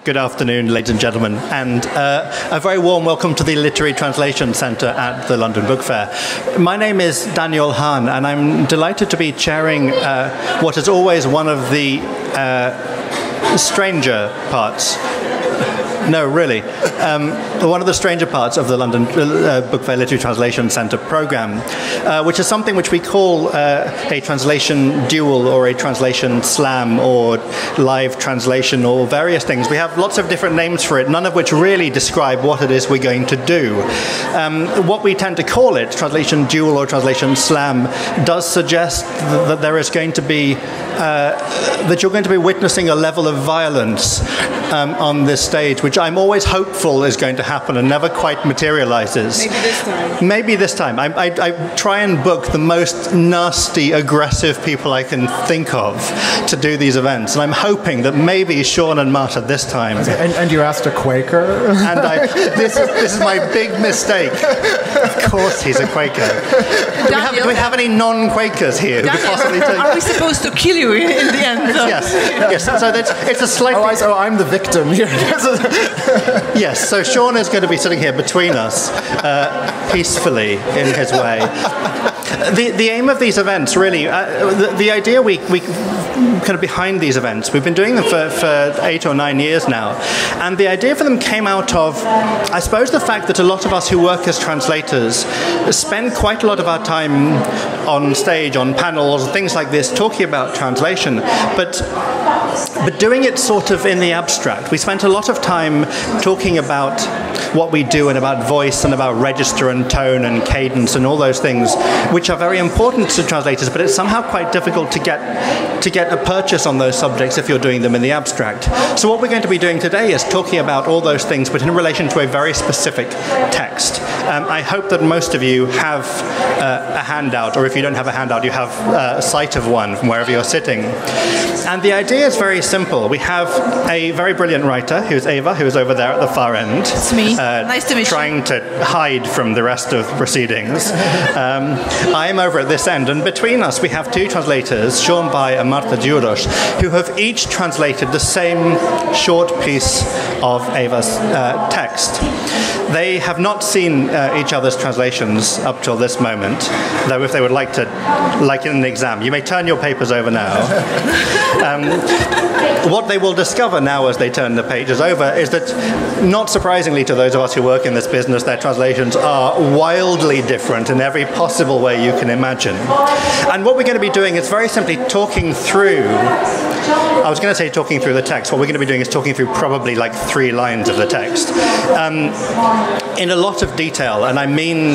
Good afternoon, ladies and gentlemen, and a very warm welcome to the Literary Translation Centre at the London Book Fair. My name is Daniel Hahn, and I'm delighted to be chairing what is always one of the stranger parts. No, really. One of the stranger parts of the London Book Fair Literary Translation Centre programme, which is something which we call a translation duel or a translation slam or live translation or various things. We have lots of different names for it, none of which really describe what it is we're going to do. What we tend to call it, translation duel or translation slam, does suggest that there is going to be, that you're going to be witnessing a level of violence on this stage, which I'm always hopeful is going to happen and never quite materializes. Maybe this time. Maybe this time. I try and book the most nasty, aggressive people I can think of to do these events, and I'm hoping that maybe Sean and Marta this time. And you asked a Quaker? And this is my big mistake. Of course he's a Quaker. Do we have any non-Quakers here who could possibly take... Are we supposed to kill you in the end? Yes. So it's a slightly... Oh, I'm the victim here. Yes, so Sean is going to be sitting here between us, peacefully in his way. The aim of these events, really, the idea we kind of behind these events, we've been doing them for 8 or 9 years now, and the idea for them came out of, I suppose, the fact that a lot of us who work as translators spend quite a lot of our time on stage, on panels, things like this, talking about translation, but doing it sort of in the abstract. We spent a lot of time talking about what we do and about voice and about register and tone and cadence and all those things, which are very important to translators, but it's somehow quite difficult to get a purchase on those subjects if you're doing them in the abstract. So what we're going to be doing today is talking about all those things, but in relation to a very specific text. I hope that most of you have a handout, or if you don't have a handout, you have a sight of one from wherever you're sitting. And the idea is very simple. We have a very brilliant writer, who's Eva, who is over there at the far end. It's me. Nice to meet you. Trying to hide from the rest of the proceedings. I am over at this end, and between us we have two translators, Sean Bai and Marta Dziurosz, who have each translated the same short piece of Eva's text. They have not seen each other's translations up till this moment, though if they would like to, like in an exam, you may turn your papers over now. What they will discover now as they turn the pages over is that, not surprisingly to those of us who work in this business, their translations are wildly different in every possible way you can imagine. And what we're going to be doing is very simply talking through, I was going to say talking through the text, what we're going to be doing is talking through probably like 3 lines of the text. In a lot of detail, and I mean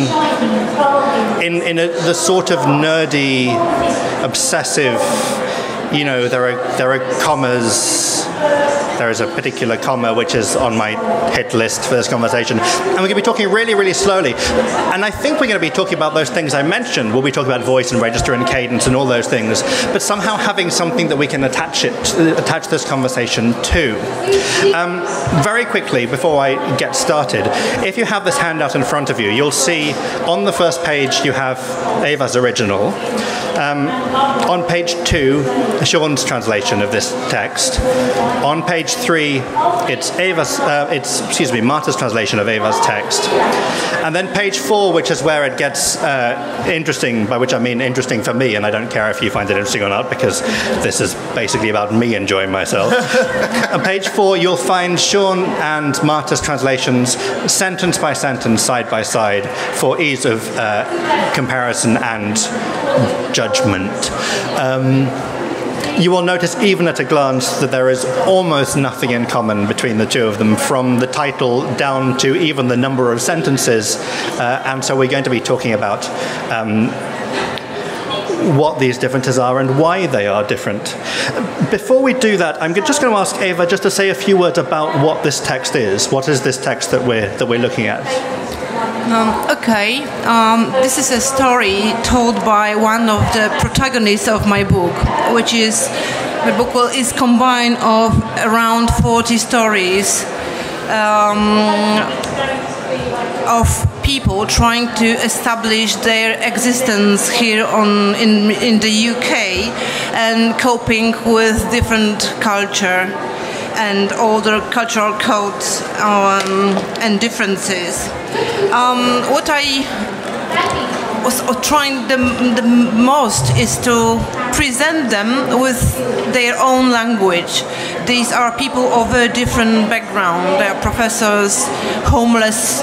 the sort of nerdy, obsessive, you know, there are commas. There is a particular comma which is on my hit list for this conversation. And we're going to be talking really, really slowly. And I think we're going to be talking about those things I mentioned. We'll be talking about voice and register and cadence and all those things, but somehow having something that we can attach this conversation to. Very quickly, before I get started, if you have this handout in front of you, you'll see on the first page you have Eva's original. On page 2, Sean's translation of this text. On page 3, it's Marta's translation of Eva's text. And then page 4, which is where it gets interesting, by which I mean interesting for me, and I don't care if you find it interesting or not, because this is basically about me enjoying myself. On page 4, you'll find Sean and Marta's translations sentence by sentence, side by side, for ease of comparison and judgment. You will notice even at a glance that there is almost nothing in common between the two of them, from the title down to even the number of sentences, and so we're going to be talking about what these differences are and why they are different. Before we do that, I'm just going to ask Eva just to say a few words about what this text is. What is this text that we're looking at? This is a story told by one of the protagonists of my book, which is, my book is combined of around 40 stories of people trying to establish their existence here in the UK and coping with different culture. and all the cultural codes and differences. What I was trying the most is to present them with their own language. These are people of a different background. They are professors, homeless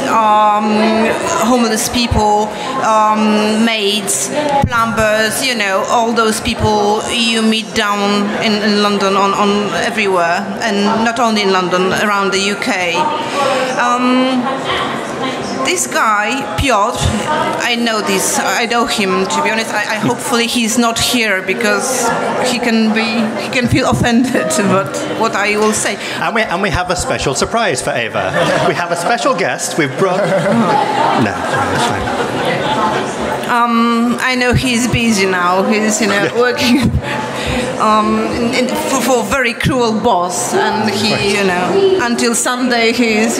people, maids, plumbers, all those people you meet down in London on everywhere, and not only in London, around the UK. This guy, Piotr, I know him, to be honest. I hopefully he's not here because he can feel offended about what I will say. And we have a special surprise for Eva. We have a special guest. We've brought. No, that's fine. I know he's busy now. He's working for a very cruel boss, and he until Sunday he's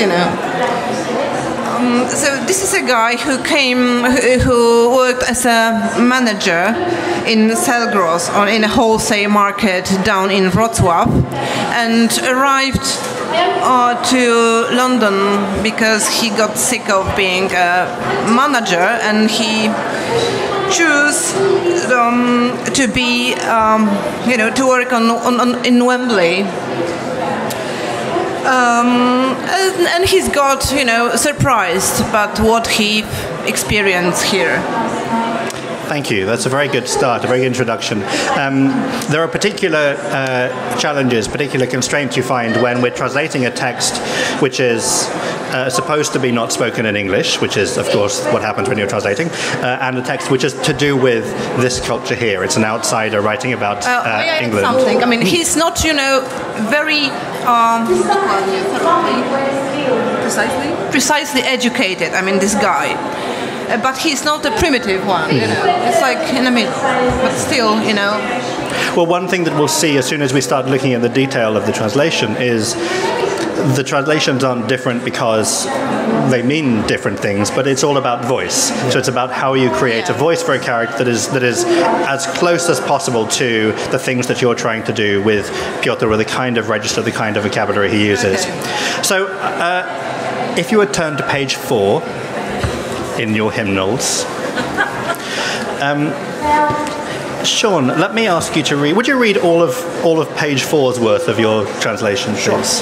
So this is a guy who worked as a manager in Selgros, or in a wholesale market down in Wrocław, and arrived to London because he got sick of being a manager, and he chose to be, to work in Wembley. And he's got, surprised about what he experienced here. Thank you. That's a very good start, a very good introduction. There are particular challenges, particular constraints you find when we're translating a text which is supposed to be not spoken in English, which is, of course, what happens when you're translating, and a text which is to do with this culture here. It's an outsider writing about England. Something. I mean, he's not, very precisely educated. I mean, this guy. But he's not a primitive one, It's like in the middle, but still, Well, one thing that we'll see as soon as we start looking at the detail of the translation is the translations aren't different because they mean different things, but it's all about voice. Yeah. So it's about how you create a voice for a character that is as close as possible to the things that you're trying to do with Piotr, with the kind of register, the kind of vocabulary he uses. Okay. So if you would turn to page 4 in your hymnals. Sean, let me ask you to read. Would you read all of page 4's worth of your translation, please?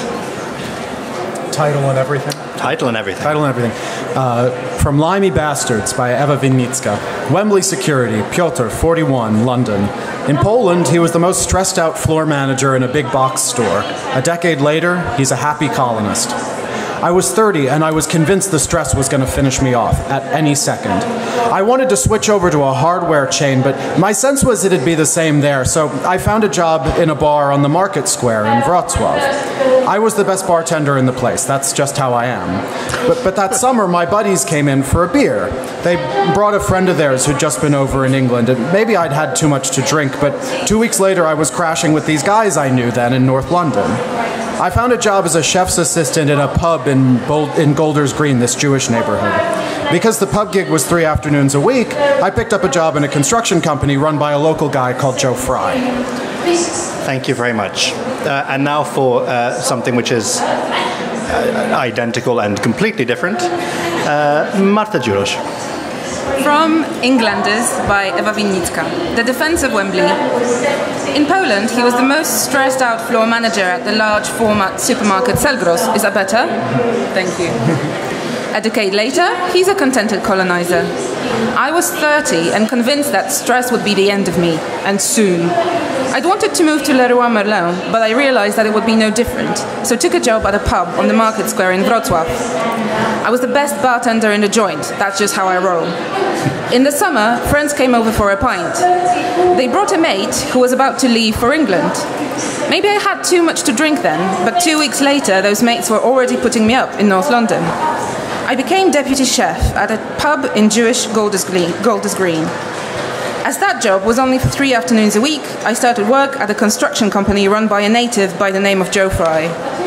Title and everything? Title and everything. Title and everything. From Limey Bastards by Eva Winnicka. Wembley Security, Piotr, 41, London. In Poland, he was the most stressed out floor manager in a big box store. A decade later, he's a happy colonist. I was 30 and I was convinced the stress was going to finish me off at any second. I wanted to switch over to a hardware chain, but my sense was it'd be the same there, so I found a job in a bar on the market square in Wrocław. I was the best bartender in the place, that's just how I am. But that summer, my buddies came in for a beer. They brought a friend of theirs who'd just been over in England, and maybe I'd had too much to drink, but 2 weeks later I was crashing with these guys I knew then in North London. I found a job as a chef's assistant in a pub in Golders Green, this Jewish neighborhood. Because the pub gig was 3 afternoons a week, I picked up a job in a construction company run by a local guy called Joe Fry. Thank you very much. And now for something which is identical and completely different. Marta Dziurosz. From Englanders by Eva Winnicka. The Defense of Wembley. In Poland, he was the most stressed out floor manager at the large format supermarket Selgros. Is that better? Thank you. A decade later, he's a contented colonizer. I was 30 and convinced that stress would be the end of me, and soon. I'd wanted to move to Leroy Merlin, but I realized that it would be no different, so took a job at a pub on the market square in Wrocław. I was the best bartender in the joint, that's just how I roll. In the summer, friends came over for a pint. They brought a mate who was about to leave for England. Maybe I had too much to drink then, but 2 weeks later those mates were already putting me up in North London. I became deputy chef at a pub in Jewish Golders Green. As that job was only for 3 afternoons a week, I started work at a construction company run by a native by the name of Joe Fry.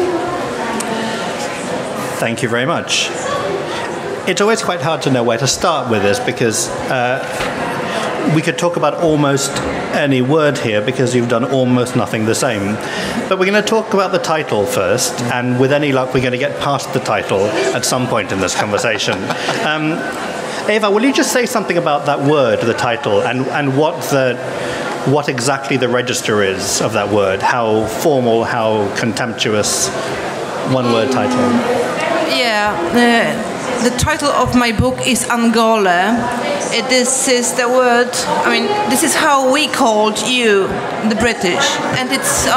Thank you very much. It's always quite hard to know where to start with this because we could talk about almost any word here because you've done almost nothing the same. But we're going to talk about the title first, and with any luck, we're going to get past the title at some point in this conversation. Eva, will you just say something about that word, the title, and what exactly the register is of that word? How formal, how contemptuous? One-word title. Yeah, the title of my book is Angole. This is the word. I mean, this is how we called you, the British, and it's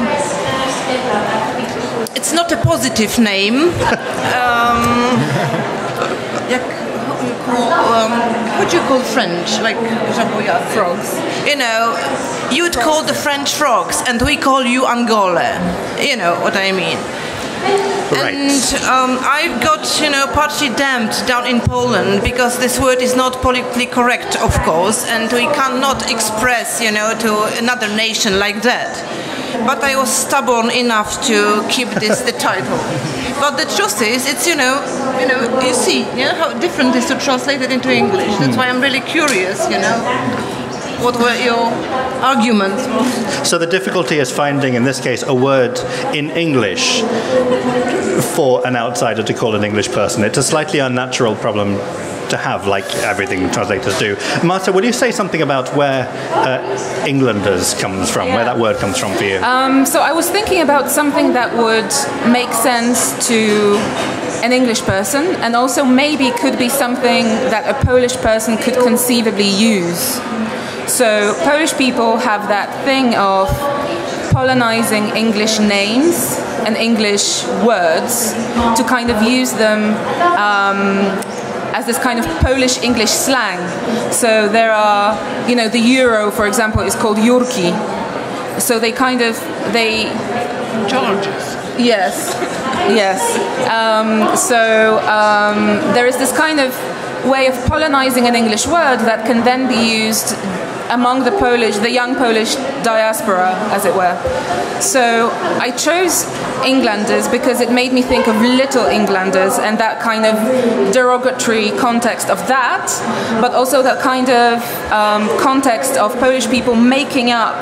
not a positive name. What do you call French? Like, for example, yeah, frogs. You know, you would call the French frogs, and we call you Angole. You know what I mean? Right. And I've got, partly damned down in Poland because this word is not politically correct, of course, and we cannot express, to another nation like that. But I was stubborn enough to keep this the title. But the truth is, it's you see, how different it is to translate it into English. That's why I'm really curious, What were your arguments? So the difficulty is finding, in this case, a word in English for an outsider to call an English person. It's a slightly unnatural problem to have, like everything translators do. Marta, will you say something about where Englanders comes from, where that word comes from for you? So I was thinking about something that would make sense to an English person, and also maybe could be something that a Polish person could conceivably use. So Polish people have that thing of Polonizing English names and English words to kind of use them as this kind of Polish English slang. So there are, the euro, for example, is called Jurki. So Georges. Yes. There is this kind of way of Polonizing an English word that can then be used among the young Polish diaspora, as it were. So I chose Englanders because it made me think of Little Englanders and that kind of derogatory context of that, but also that kind of context of Polish people making up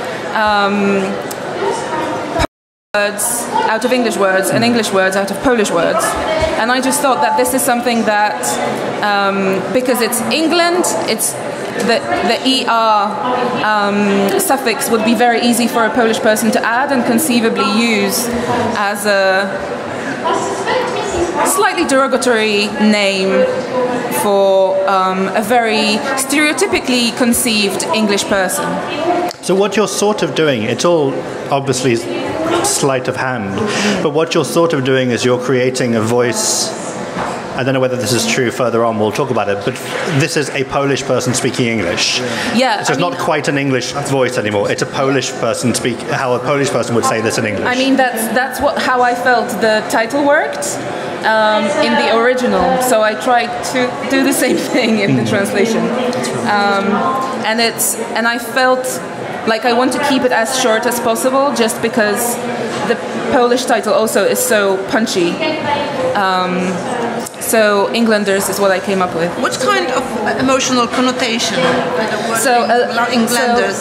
words out of English words and English words out of Polish words. And I just thought that this is something that, because it's England, it's the ER suffix would be very easy for a Polish person to add and conceivably use as a slightly derogatory name for a very stereotypically conceived English person. So what you're sort of doing, it's all obviously sleight of hand, but what you're sort of doing is you're creating a voice. I don't know whether this is true further on, we'll talk about it, but this is a Polish person speaking English. Yeah. So it's not quite an English voice anymore, it's a Polish person how a Polish person would say this in English. I mean, that's how I felt the title worked in the original, so I tried to do the same thing in the translation. And I felt like I want to keep it as short as possible, just because the Polish title also is so punchy. So Englanders is what I came up with. What kind of emotional connotation? Englanders.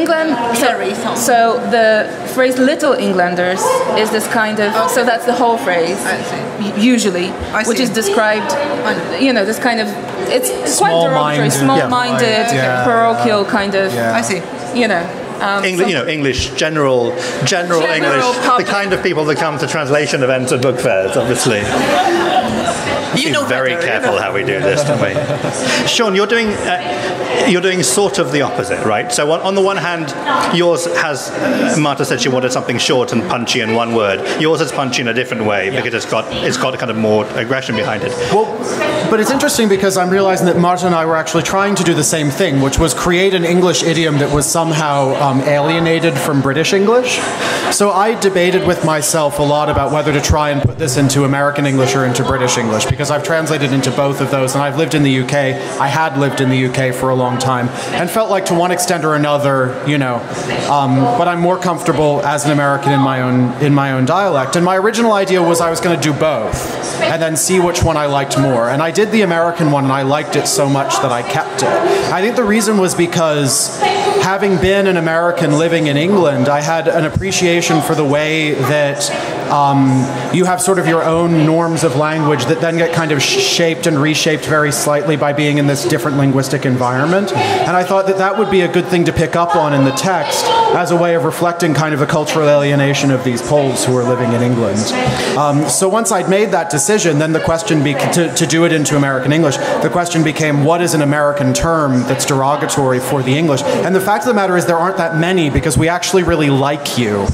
So the phrase "Little Englanders" is this kind of. Okay. So that's the whole phrase. Usually, which is described. This kind of. It's quite derogatory, small-minded, parochial kind of. I see. English, general English, the kind of people that come to translation events and book fairs, obviously. Be very careful how we do this, don't we? Sean, you're doing sort of the opposite, right? So on the one hand, yours has, Marta said she wanted something short and punchy in one word. Yours is punchy in a different way because it's got kind of more aggression behind it. Well, but it's interesting because I'm realizing that Marta and I were actually trying to do the same thing, which was create an English idiom that was somehow alienated from British English. So I debated with myself a lot about whether to try and put this into American English or into British English, because I've translated into both of those, and I've lived in the UK. I had lived in the UK for a long time, and felt like to one extent or another, but I'm more comfortable as an American in my own dialect. And my original idea was I was going to do both, and then see which one I liked more. And I did did the American one and I liked it so much that I kept it. I think the reason was because having been an American living in England, I had an appreciation for the way that you have sort of your own norms of language that then get kind of shaped and reshaped very slightly by being in this different linguistic environment. And I thought that that would be a good thing to pick up on in the text as a way of reflecting kind of a cultural alienation of these Poles who are living in England. So once I'd made that decision, then the question to do it into American English, the question became, what is an American term that's derogatory for the English? And the fact of the matter is there aren't that many because we actually really like you.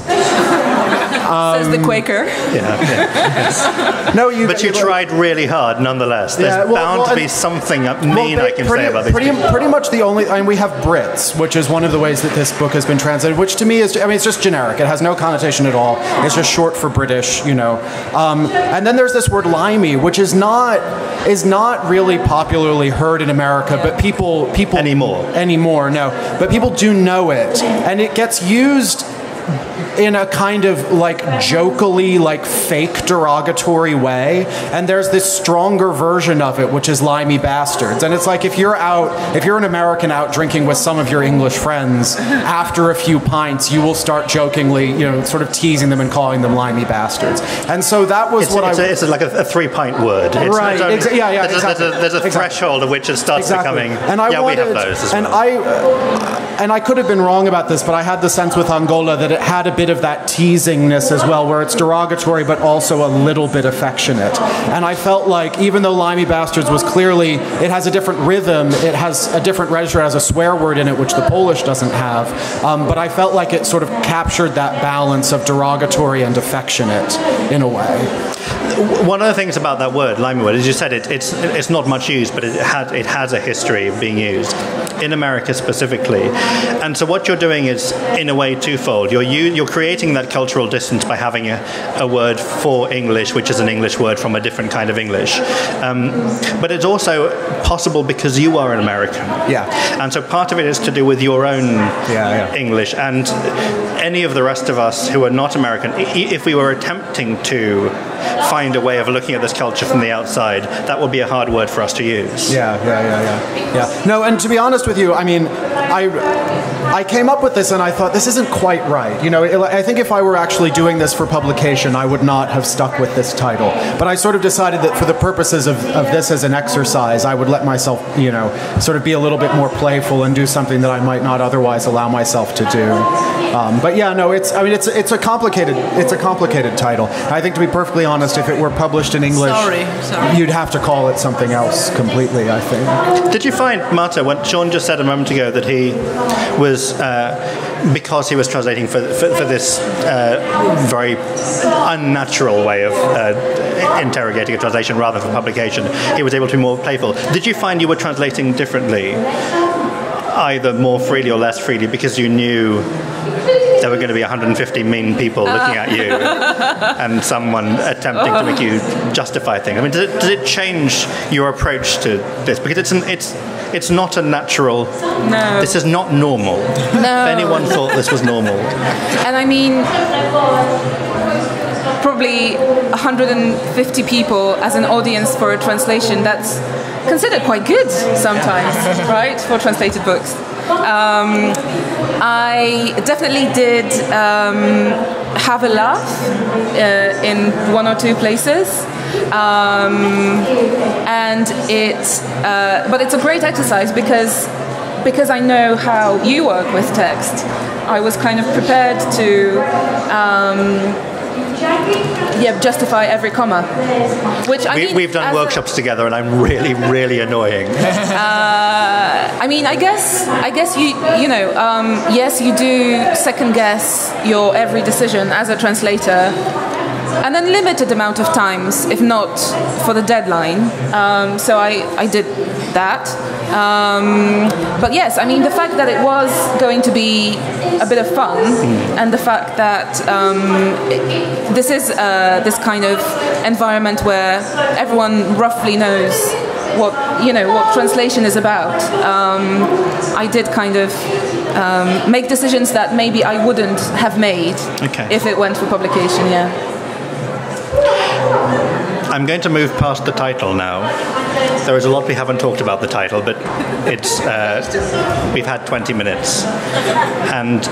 Says the Quaker. Yes. No, but you tried really hard, nonetheless. There's bound to be something mean I can say about these people. Pretty much the only, and we have Brits, which is one of the ways that this book has been translated, which to me is, I mean, it's just generic. It has no connotation at all. It's just short for British, you know. And then there's this word limey, which is not really popularly heard in America, but people anymore, no. But people do know it, and it gets used in a kind of like jokily, like fake derogatory way, and there's this stronger version of it, which is limey bastards. And it's like if you're an American out drinking with some of your English friends, after a few pints, you will start jokingly, you know, sort of teasing them and calling them limey bastards. And so that was it's like a 3-pint word. It's right? Exactly. There's a threshold at which it starts becoming. And we have those as well. And I could have been wrong about this, but I had the sense with Angola that it had a bit of that teasingness as well, where it's derogatory but also a little bit affectionate. And I felt like even though limey bastards was clearly, it has a different rhythm, it has a different register, it has a swear word in it, which the Polish doesn't have, but I felt like it sort of captured that balance of derogatory and affectionate in a way. One of the things about that word, limey word, as you said, it's not much used, but it has a history of being used in America specifically. And so what you're doing is, in a way, twofold. You're creating that cultural distance by having a word for English, which is an English word from a different kind of English. But it's also possible because you are an American. Yeah. And so part of it is to do with your own English. And any of the rest of us who are not American, if we were attempting to find a way of looking at this culture from the outside, that would be a hard word for us to use. Yeah. No, and to be honest with you, I mean, I came up with this and I thought, this isn't quite right. You know, I think if I were actually doing this for publication, I would not have stuck with this title. But I sort of decided that for the purposes of this as an exercise, I would let myself, you know, sort of be a little bit more playful and do something that I might not otherwise allow myself to do. But yeah, no, it's a complicated title. I think, to be perfectly honest, if it were published in English, you'd have to call it something else completely, I think. Did you find, Marta, when Sean just said a moment ago that he was, because he was translating for this very unnatural way of interrogating a translation rather than for publication, he was able to be more playful. Did you find you were translating differently, either more freely or less freely, because you knew there were going to be 150 mean people looking at you and someone attempting to make you justify things? I mean, does it change your approach to this? Because it's not a natural... No. This is not normal. No. If anyone thought this was normal. And I mean, probably 150 people as an audience for a translation, that's considered quite good sometimes, right, for translated books. I definitely did have a laugh in one or two places, and but it's a great exercise because I know how you work with text. I was kind of prepared to justify every comma. Which we've done workshops together, and I'm really, really annoying. I mean, I guess you know, yes, you do second guess your every decision as a translator, and then limited amount of times, if not for the deadline. So I did that. But yes, I mean, the fact that it was going to be a bit of fun, and the fact that this is this kind of environment where everyone roughly knows what translation is about. I did kind of make decisions that maybe I wouldn't have made if it went for publication. Yeah. I'm going to move past the title now. There is a lot we haven't talked about the title, but it's we've had 20 minutes. And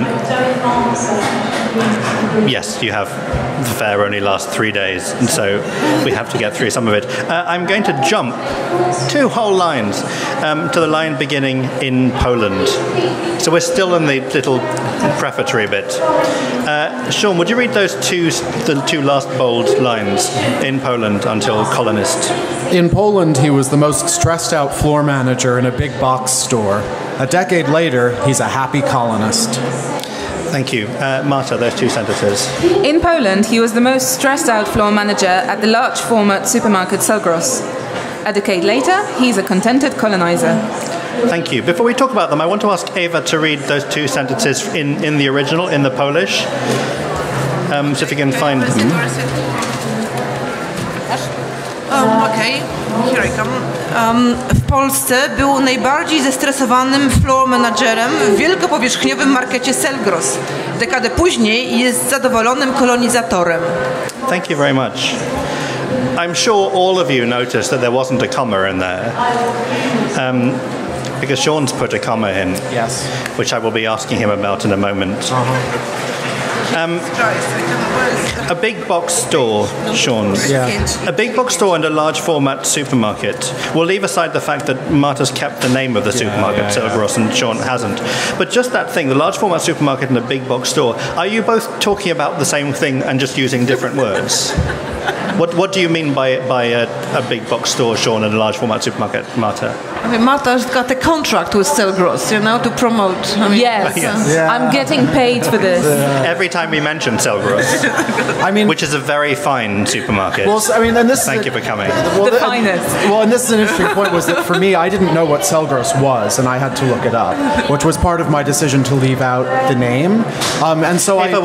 yes, you have the fair only lasts 3 days, and so we have to get through some of it. I'm going to jump 2 whole lines to the line beginning in Poland. So we're still in the little prefatory bit. Sean, would you read the 2 last bold lines? In Poland until colonist. In Poland, he was the most stressed out floor manager in a big box store. A decade later, he's a happy colonist. Thank you. Marta, those 2 sentences. In Poland, he was the most stressed out floor manager at the large format supermarket Selgros. A decade later, he's a contented colonizer. Thank you. Before we talk about them, I want to ask Eva to read those 2 sentences in the original, in the Polish. So if you can find them. Okay, here I come. W Polsce był najbardziej zestresowanym floor managerem w wielkopowierzchniowym markecie Selgros. Dekadę później jest zadowolonym kolonizatorem. Thank you very much. I'm sure all of you noticed that there wasn't a comma in there. Because Sean's put a comma in. Yes. Which I will be asking him about in a moment. A big box store, Sean. Yeah. A big box store and a large format supermarket. We'll leave aside the fact that Marta's kept the name of the supermarket, Selgros, and Sean hasn't. But just that thing, the large format supermarket and a big box store, are you both talking about the same thing and just using different words? What do you mean by a big box store, Sean, and a large format supermarket, Marta? I mean, Marta's got a contract with Selgros, to promote. I mean, Yes, Yeah. I'm getting paid for this. Every time we mention Selgros, I mean, which is a very fine supermarket. well, I mean, and this. Thank you for coming. Well, The finest. Well, and this is an interesting point. Was that for me? I didn't know what Selgros was, and I had to look it up, which was part of my decision to leave out the name. And so Eva,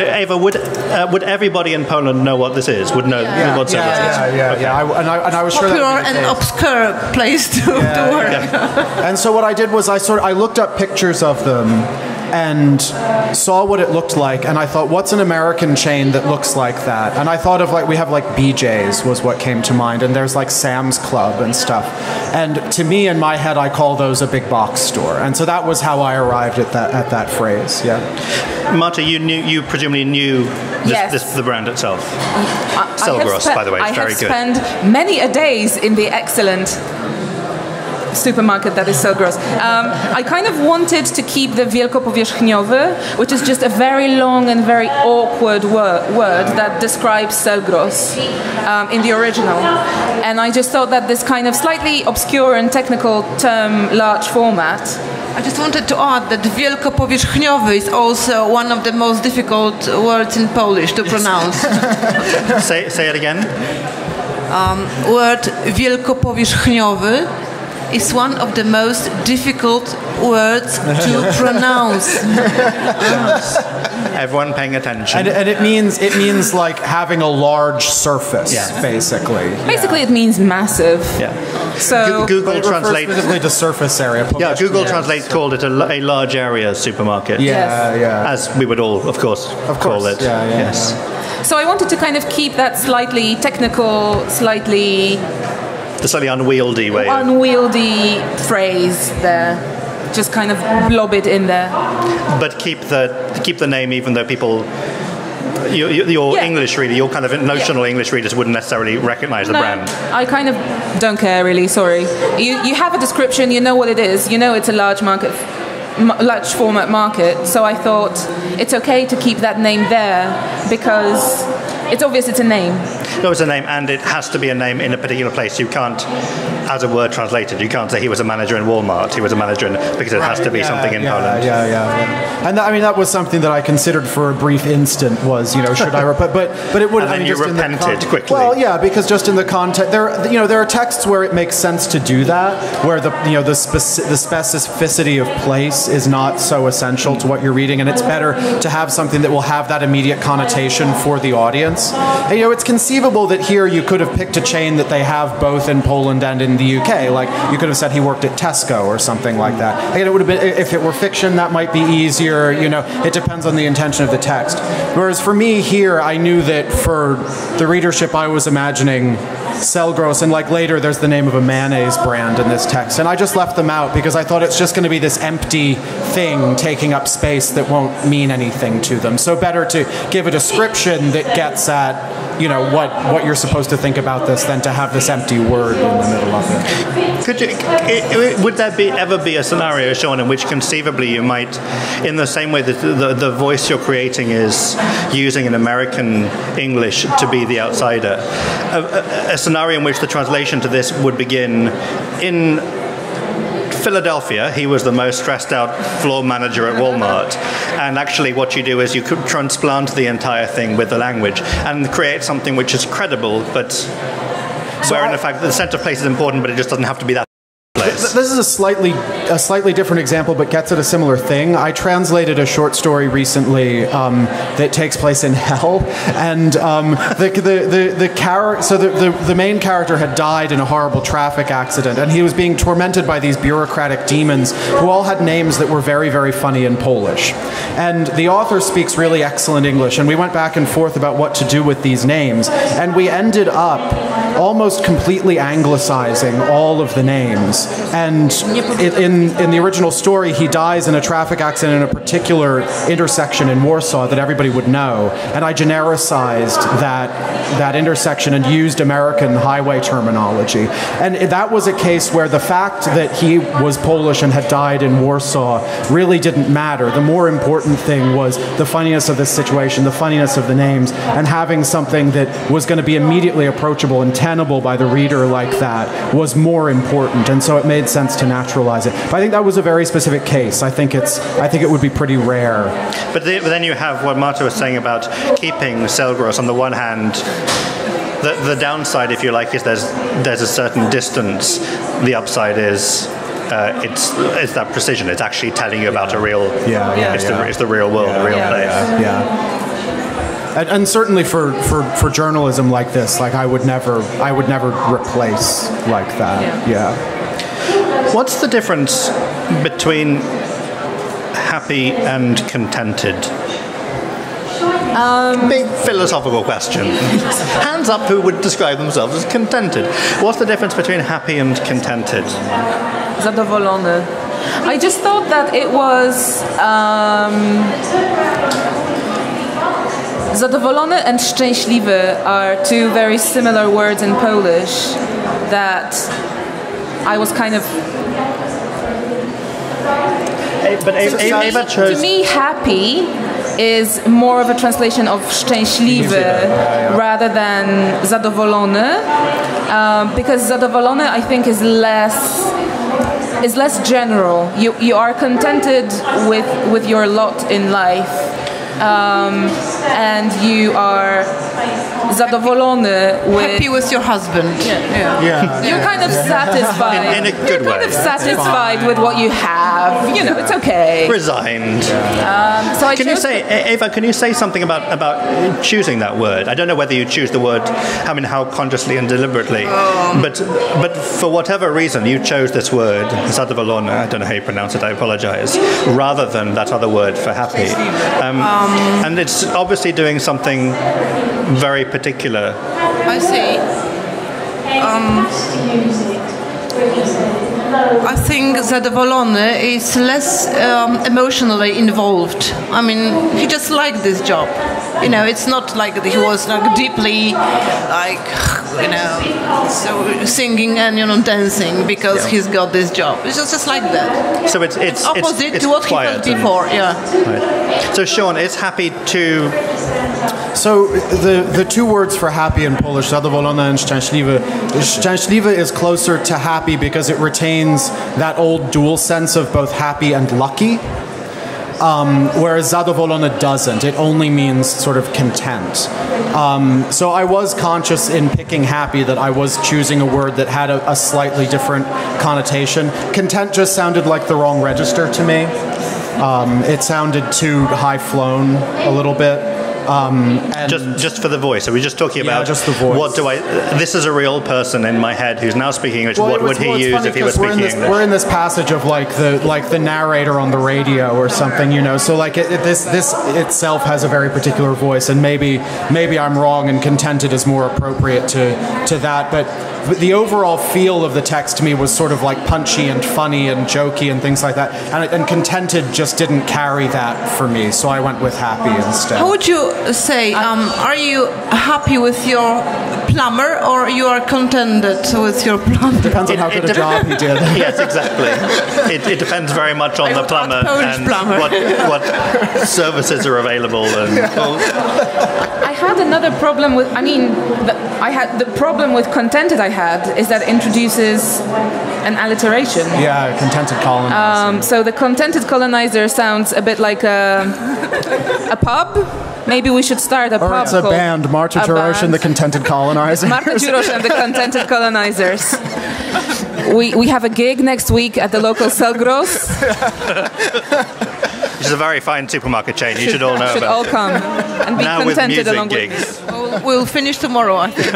would everybody in Poland know what this is? Would know what Selgros is? And I was sure that popular would be the and case. obscure place to work. And so what I did was I looked up pictures of them and saw what it looked like, and I thought, what's an American chain that looks like that? And I thought of we have BJ's was what came to mind, and there's Sam's Club and stuff. And to me, in my head, I call those a big box store, and so that was how I arrived at that phrase. Yeah. Marta, you presumably knew the brand itself. Selgros, by the way, it's very good. I have spent many a days in the excellent supermarket that is Selgros. I kind of wanted to keep the wielkopowierzchniowy, which is just a very long and very awkward word that describes Selgros in the original. And I just thought that this kind of slightly obscure and technical term, large format, I just wanted to add that wielkopowierzchniowy is also one of the most difficult words in Polish to pronounce. Say it again. Word wielkopowierzchniowy is one of the most difficult words to pronounce. Everyone paying attention. And it means having a large surface, basically. Basically, it means massive. Yeah. So Google Translate. Specifically the surface area. Yeah, Google Translate called it a large area supermarket. Yeah. As we would all, of course, call it. Yeah. Yes. So I wanted to kind of keep that slightly technical, The slightly unwieldy way. unwieldy phrase there. Just kind of blob it in there. But keep the name, even though people, your English reader, your kind of notional English readers wouldn't necessarily recognize the brand. I kind of don't care really. Sorry. You have a description. You know what it is. You know it's a large format market. So I thought it's okay to keep that name there because it's obvious it's a name. No, it's a name, and it has to be a name in a particular place. You can't, as a word translated, you can't say he was a manager in Walmart. He was a manager because it has to be something in Poland. Yeah. And that was something that I considered for a brief instant. Was should I? But it would. And then you repented quickly. Well, yeah, because just in the context, there are texts where it makes sense to do that, where the specificity of place is not so essential to what you're reading, and it's better to have something that will have that immediate connotation for the audience. And, it's conceivable conceivable that here you could have picked a chain that they have both in Poland and in the UK. Like, you could have said he worked at Tesco or something like that. Again, it would have been, if it were fiction, that might be easier. You know, it depends on the intention of the text. Whereas for me here, I knew that for the readership, I was imagining Selgros, and like later there's the name of a mayonnaise brand in this text, and I just left them out because I thought it's just going to be this empty thing taking up space that won't mean anything to them. So better to give a description that gets at, you know, what you're supposed to think about this than to have this empty word in the middle of it. Would there ever be a scenario, Sean, in which conceivably you might, in the same way that the voice you're creating is using an American English to be the outsider, a scenario in which the translation to this would begin in Philadelphia, he was the most stressed out floor manager at Walmart. And actually what you do is you could transplant the entire thing with the language and create something which is credible, but where in fact the center place is important, but it just doesn't have to be that place. This is a slightly different example, but gets at a similar thing. I translated a short story recently that takes place in hell, and the main character had died in a horrible traffic accident, and he was being tormented by these bureaucratic demons who all had names that were very, very funny in Polish. And the author speaks really excellent English, and we went back and forth about what to do with these names, and we ended up almost completely anglicizing all of the names. And in the original story, he dies in a traffic accident in a particular intersection in Warsaw that everybody would know. And I genericized that intersection and used American highway terminology. And that was a case where the fact that he was Polish and had died in Warsaw really didn't matter. The more important thing was the funniness of this situation, the funniness of the names, and having something that was going to be immediately approachable and tenable by the reader like that was more important. And so it made sense to naturalize it. But I think that was a very specific case. I think it would be pretty rare. But then you have what Marta was saying about keeping Selgros on the one hand. The downside, if you like, is there's a certain distance. The upside is it's that precision. It's actually telling you about a real. It's the real world, the real place. And certainly for journalism like this, like I would never replace like that. Yeah. What's the difference between happy and contented? Big philosophical question. Hands up who would describe themselves as contented. What's the difference between happy and contented? Zadowolony. I just thought that it was zadowolony and szczęśliwy are two very similar words in Polish that I was kind of... But Ava chose... To me, happy is more of a translation of szczęśliwy rather than zadowolony, because zadowolony I think is less general. You are contented with your lot in life. And you are zadowolony with... Happy with your husband. You're kind of satisfied. In a good way. You're kind of satisfied with what you have. You know, it's okay. Resigned. So I Ava, can you say something about choosing that word? I don't know whether you choose the word, I mean, how consciously and deliberately, but for whatever reason, you chose this word, zadowolony, I don't know how you pronounce it, I apologize, rather than that other word for happy. And it's obviously doing something very particular. I see. I think zadowolony is less emotionally involved. I mean, he just liked this job. You know, it's not like he was like deeply, like, you know, so singing and dancing because he's got this job. It's just like that. So it's opposite it's to what he felt before. Right. So Sean is happy to. So the two words for happy in Polish, zadowolony and szczęśliwy. Szczęśliwy is closer to happy because it retains that old dual sense of both happy and lucky. Whereas zadowolony doesn't. It only means sort of content. So I was conscious in picking happy that I was choosing a word that had a slightly different connotation. Content just sounded like the wrong register to me. It sounded too high-flown a little bit. And just for the voice. Are we just talking about just the voice? What do I? This is a real person in my head who's now speaking English. Well, what would he use if he was speaking English? We're in this passage of like the narrator on the radio or something, you know. So like this itself has a very particular voice, and maybe I'm wrong, and contented is more appropriate to that. But the overall feel of the text to me was sort of like punchy and funny and jokey and things like that. And contented just didn't carry that for me, so I went with happy instead. How would you say? Are you happy with your plumber, or you are contented with your plumber? Depends on how good a job he did. Yes, exactly. It depends very much on the plumber and plumber. what services are available. And I had another problem with. I mean, the problem with contented I had is that it introduces an alliteration. Yeah, contented colonizer. So the contented colonizer sounds a bit like a pub. Maybe we should start a pub. Or it's a band, Marta Jurosh and the Contented Colonizers. Marta Jurosh and the Contented Colonizers. We have a gig next week at the local Selgros. Which is a very fine supermarket chain. You should all know should about. all come and be Now contented with music along gigs. with me. We'll finish tomorrow, I think.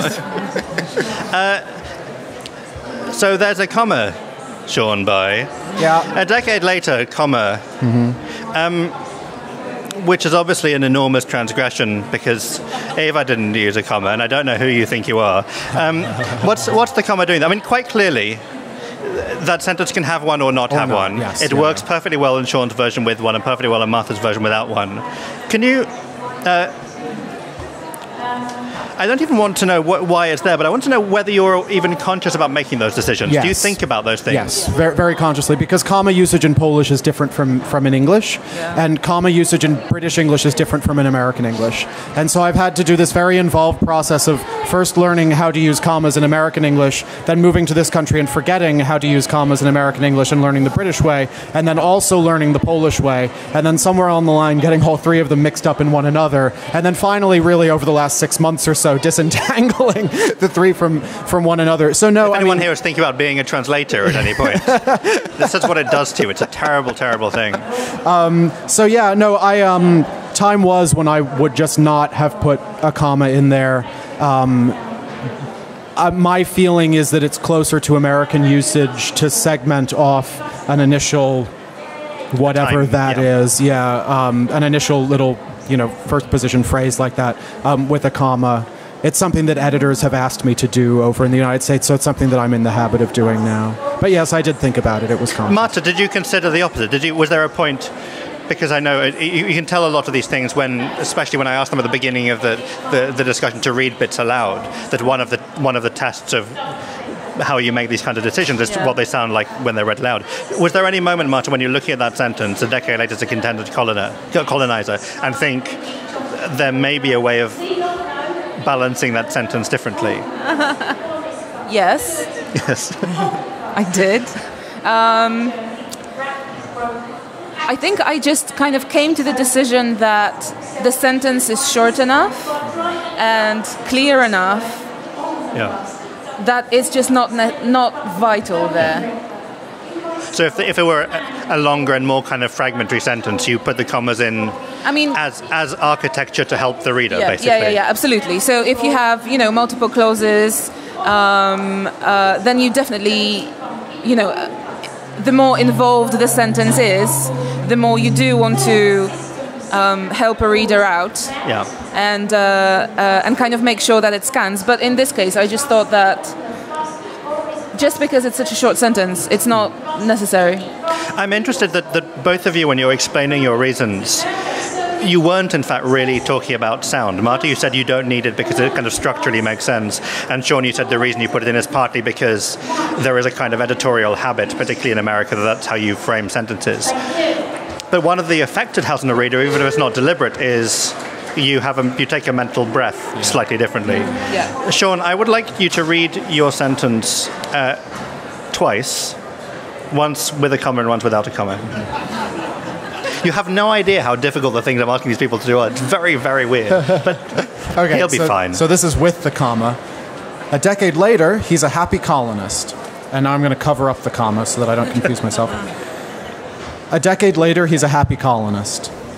So there's a comma, Sean, by. Yeah. A decade later, comma. Which is obviously an enormous transgression because Eva didn't use a comma, and I don't know who you think you are. What's the comma doing? I mean, quite clearly, that sentence can have one or not have one. Yes, it works perfectly well in Sean's version with one, and perfectly well in Martha's version without one. Can you? I don't even want to know why it's there, but I want to know whether you're even conscious about making those decisions. Yes. Do you think about those things? Yes, very, very consciously, because comma usage in Polish is different from in English, and comma usage in British English is different from in American English. And so I've had to do this very involved process of first learning how to use commas in American English, then moving to this country and forgetting how to use commas in American English and learning the British way, and then also learning the Polish way, and then somewhere on the line getting all three of them mixed up in one another, and then finally, really over the last 6 months or so, disentangling the three from one another. So no, if anyone here is thinking about being a translator at any point, this is what it does to you. It's a terrible, terrible thing. So yeah, no, time was when I would just not have put a comma in there. My feeling is that it's closer to American usage to segment off an initial whatever that is. Yeah, an initial little, first position phrase like that with a comma. It's something that editors have asked me to do over in the United States, so it's something that I'm in the habit of doing now. But yes, I did think about it. It was conscious. Marta, did you consider the opposite? Was there a point? Because I know you can tell a lot of these things especially when I asked them at the beginning of the discussion to read bits aloud. That one of the tests of how you make these kind of decisions is what they sound like when they're read aloud. Was there any moment, Marta, when you're looking at that sentence a decade later as a contented colonizer and think there may be a way of balancing that sentence differently? Yes. Yes. I did. I think I just kind of came to the decision that the sentence is short enough and clear enough that it's just not vital there. So if it were a longer and more kind of fragmentary sentence, you put the commas in as architecture to help the reader, basically. Yeah, absolutely. So if you have, multiple clauses, then you definitely, the more involved the sentence is, the more you do want to help a reader out and kind of make sure that it scans. But in this case, I just thought that just because it's such a short sentence, it's not necessary. I'm interested that both of you, when you're explaining your reasons, you weren't, in fact, really talking about sound. Marta, you said you don't need it because it kind of structurally makes sense. And Sean, you said the reason you put it in is partly because there is a kind of editorial habit, particularly in America, that's how you frame sentences. But one of the effects it has on the reader, even if it's not deliberate, is you take a mental breath slightly differently. Yeah. Sean, I would like you to read your sentence twice, once with a comma and once without a comma. You have no idea how difficult the things I'm asking these people to do are. It's very, very weird. But okay, he'll be fine. So this is with the comma. A decade later, he's a happy colonist. And now I'm going to cover up the comma so that I don't confuse myself. A decade later, he's a happy colonist.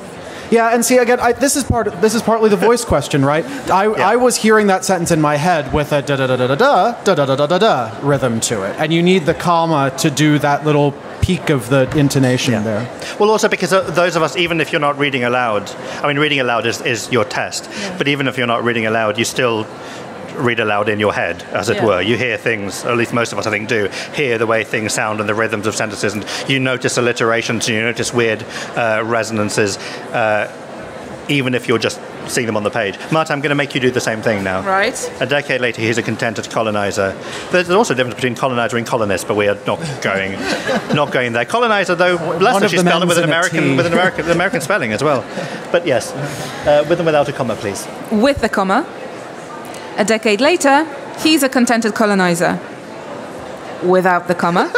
Yeah, and see again, this is partly the voice question, right? I was hearing that sentence in my head with a da da da da da da da da da da da rhythm to it, and you need the comma to do that little peak of the intonation there. Well, also because those of us, even if you're not reading aloud, I mean, reading aloud is your test, but even if you're not reading aloud, you still read aloud in your head, as it were. You hear things, or at least most of us, I think, do, hear the way things sound and the rhythms of sentences, and you notice alliterations, and you notice weird resonances, even if you're just seeing them on the page. Marta, I'm going to make you do the same thing now. Right. A decade later, he's a contented colonizer. There's also a difference between colonizer and colonist, but we are not going there. Colonizer, though, bless her, she spelled it with an American spelling as well. But yes, with and without a comma, please. With the comma. A decade later, he's a contented colonizer. Without the comma.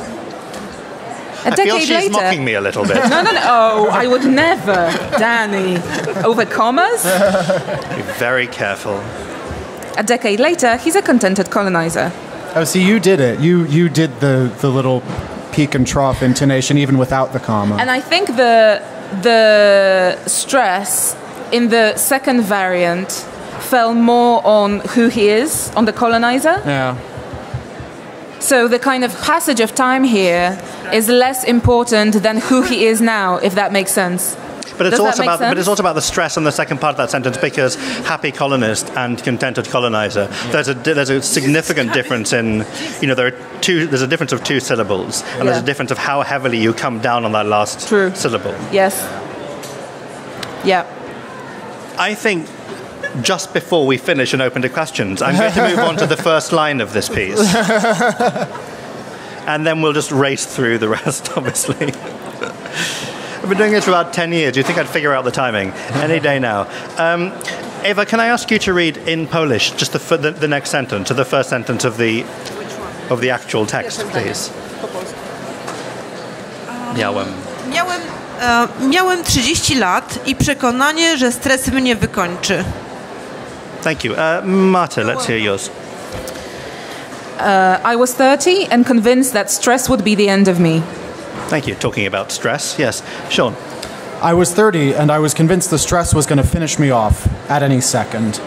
I feel she's mocking me a little bit. No. Oh, I would never, Danny. Over commas? Be very careful. A decade later, he's a contented colonizer. Oh, see, you did it. You did the little peak and trough intonation even without the comma. And I think the stress in the second variant fell more on who he is, on the colonizer. Yeah. So the kind of passage of time here is less important than who he is now, if that makes sense. But it's also about the stress on the second part of that sentence, because happy colonist and contented colonizer. There's a significant difference in, there's a difference of two syllables, and there's a difference of how heavily you come down on that last syllable. Yes. Yeah. I think just before we finish and open to questions, I'm going to move on to the first line of this piece. And then we'll just race through the rest, obviously. I've been doing this for about 10 years. Do you think I'd figure out the timing? Any day now. Eva, can I ask you to read in Polish just the next sentence, or the first sentence of the actual text, please? Miałem 30 lat i przekonanie, że stres mnie wykończy. Thank you. Marta, let's hear yours. I was 30 and convinced that stress would be the end of me. Thank you. Talking about stress, yes. Sean. I was 30 and I was convinced the stress was going to finish me off at any second.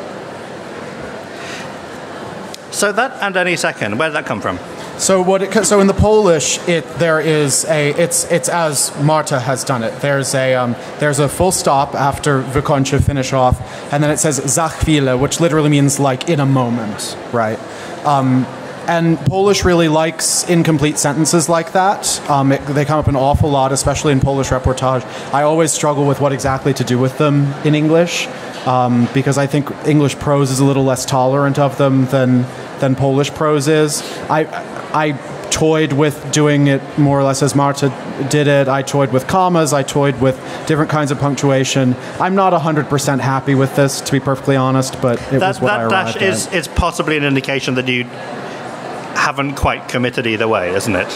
So that "and any second," where did that come from? So in the Polish, it's as Marta has done it. There's a full stop after wykończy, finish off, and then it says za chwilę, which literally means like in a moment, right? And Polish really likes incomplete sentences like that. They come up an awful lot, especially in Polish reportage. I always struggle with what exactly to do with them in English, because I think English prose is a little less tolerant of them than Polish prose is. I toyed with doing it more or less as Marta did it. I toyed with commas. I toyed with different kinds of punctuation. I'm not 100% happy with this, to be perfectly honest, but it was what I arrived at. That dash is possibly an indication that you haven't quite committed either way, isn't it?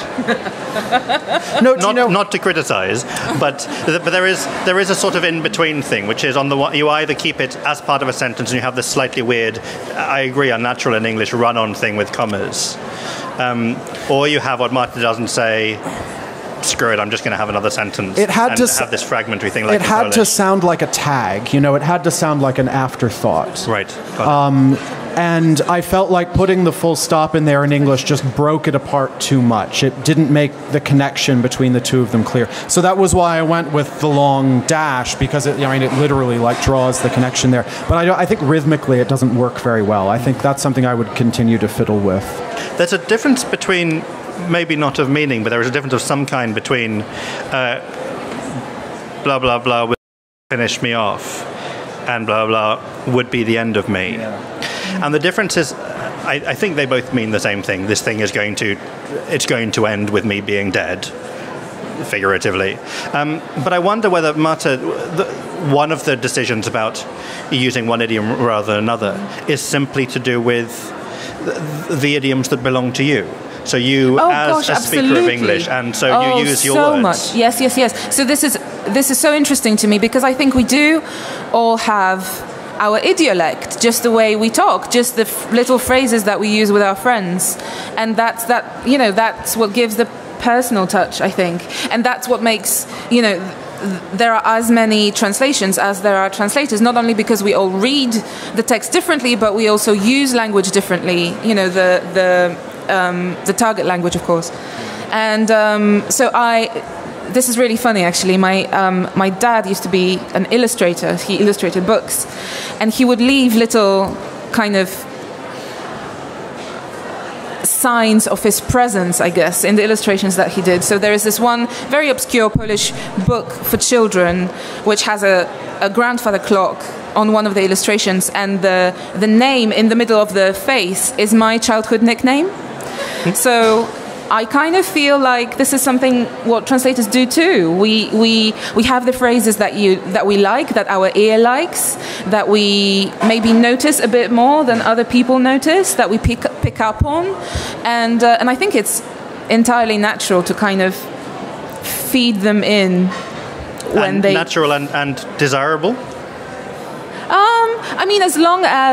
Not to criticize, but there is a sort of in-between thing, which is on the one, you either keep it as part of a sentence and you have this slightly weird, I agree, unnatural in English run-on thing with commas, or you have what Marta doesn't say. Screw it, I'm just going to have another sentence. Have this fragmentary thing. Like it had to sound like a tag, It had to sound like an afterthought. Right. And I felt like putting the full stop in there in English just broke it apart too much. It didn't make the connection between the two of them clear. So that was why I went with the long dash, because it literally like draws the connection there. But I think rhythmically it doesn't work very well. I think that's something I would continue to fiddle with. There's a difference between, maybe not of meaning, but there is a difference of some kind between blah, blah, blah will finish me off and blah, blah would be the end of me. Yeah. And the difference is, I think they both mean the same thing. This thing is going to end with me being dead, figuratively. But I wonder whether, Marta, one of the decisions about using one idiom rather than another is simply to do with the idioms that belong to you. So you, as a speaker of English, and so you use your words. So much. Yes. So this is so interesting to me, because I think we do all have our idiolect, just the way we talk, just the little phrases that we use with our friends, and that's what gives the personal touch, I think, and that's what makes there are as many translations as there are translators, not only because we all read the text differently, but we also use language differently, you know, the target language, of course. And this is really funny, actually. My dad used to be an illustrator. He illustrated books. And he would leave little kind of signs of his presence, I guess, in the illustrations that he did. So there is this one very obscure Polish book for children, which has a grandfather clock on one of the illustrations, and the name in the middle of the face is my childhood nickname. So I kind of feel like this is something what translators do too. We have the phrases that we like, that our ear likes, that we maybe notice a bit more than other people notice, that we pick up on, and I think it's entirely natural to kind of feed them in when they natural and desirable. I mean, as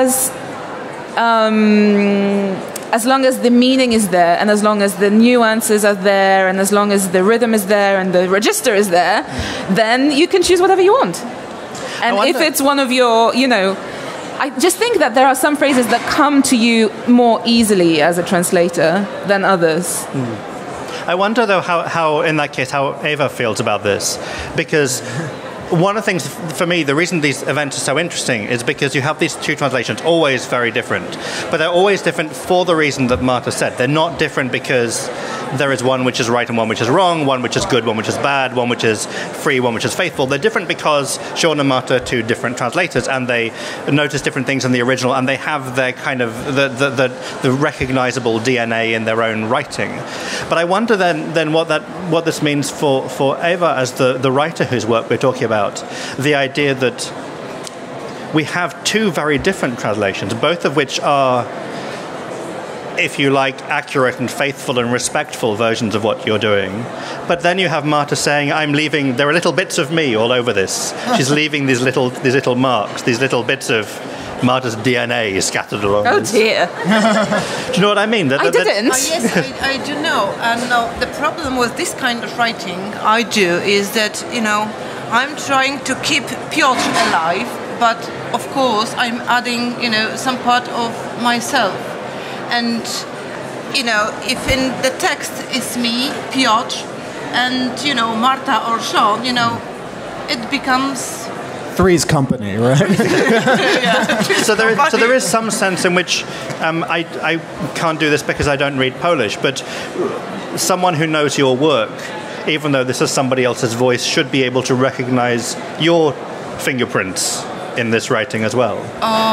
long as the meaning is there, and as long as the nuances are there, and as long as the rhythm is there, and the register is there, then you can choose whatever you want. And if it's one of your, you know, I just think that there are some phrases that come to you more easily as a translator than others. I wonder, though, how in that case, how Eva feels about this, because one of the things, for me, the reason these events are so interesting is because you have these two translations, always very different. But they're always different for the reason that Marta said. They're not different because there is one which is right and one which is wrong, one which is good, one which is bad, one which is free, one which is faithful. They're different because Sean and Marta are two different translators, and they notice different things in the original, and they have their kind of the recognizable DNA in their own writing. But I wonder then what this means for Eva as the writer whose work we're talking about. The idea that we have two very different translations, both of which are, if you like, accurate and faithful and respectful versions of what you're doing. But then you have Marta saying, I'm leaving, there are little bits of me all over this. She's leaving these little marks, these little bits of Marta's DNA scattered along. Oh dear. Do you know what I mean? I didn't. Yes, I do know. And no, the problem with this kind of writing I do is that, you know, I'm trying to keep Piotr alive, but of course I'm adding, you know, some part of myself. And, you know, if in the text is me, Piotr, and, you know, Marta or Sean, you know, it becomes... Three's company, right? So there is some sense in which I can't do this because I don't read Polish, but someone who knows your work, even though this is somebody else's voice, should be able to recognize your fingerprints in this writing as well.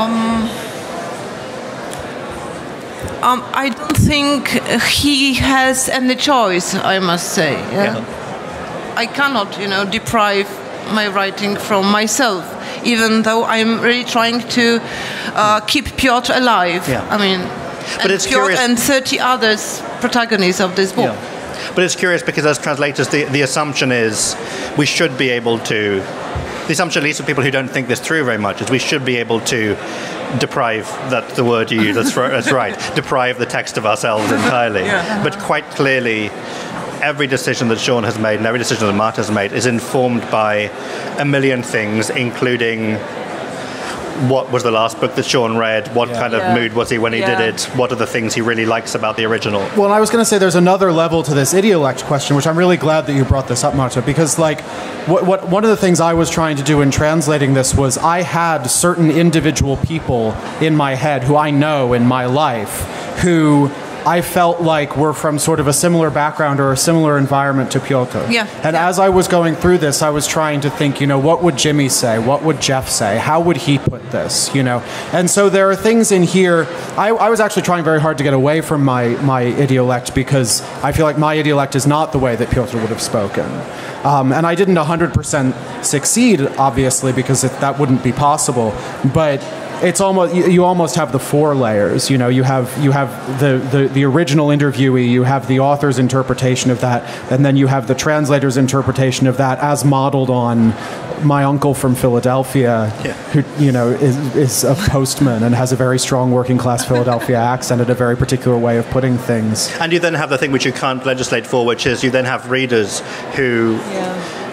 I don't think he has any choice, I must say. Yeah? I cannot, you know, deprive my writing from myself, even though I'm really trying to keep Piotr alive. Yeah. I mean, but it's Piotr curious. and 30 others protagonists of this book. Yeah. But it's curious because as translators, the assumption is we should be able to, the assumption at least of people who don't think this through very much, is we should be able to deprive, that's the word you use, that's right, deprive the text of ourselves entirely. But quite clearly, every decision that Sean has made and every decision that Marta has made is informed by a million things, including what was the last book that Sean read, what kind of mood was he when he did it, what are the things he really likes about the original. Well, and I was going to say there's another level to this idiolect question, which I'm really glad that you brought this up, Marta, because like one of the things I was trying to do in translating this was I had certain individual people in my head who I know in my life who I felt like were from sort of a similar background or a similar environment to Piotr. And as I was going through this, I was trying to think, you know, what would Jimmy say? What would Jeff say? How would he put this? You know? And so there are things in here. I was actually trying very hard to get away from my idiolect because I feel like my idiolect is not the way that Piotr would have spoken. And I didn't 100% succeed, obviously, because that wouldn't be possible. But it's almost you almost have the four layers. You know, you have the original interviewee, you have the author's interpretation of that, and then you have the translator's interpretation of that as modeled on my uncle from Philadelphia, who, you know, is a postman and has a very strong working class Philadelphia accent and a very particular way of putting things. And you then have the thing which you can't legislate for, which is you then have readers who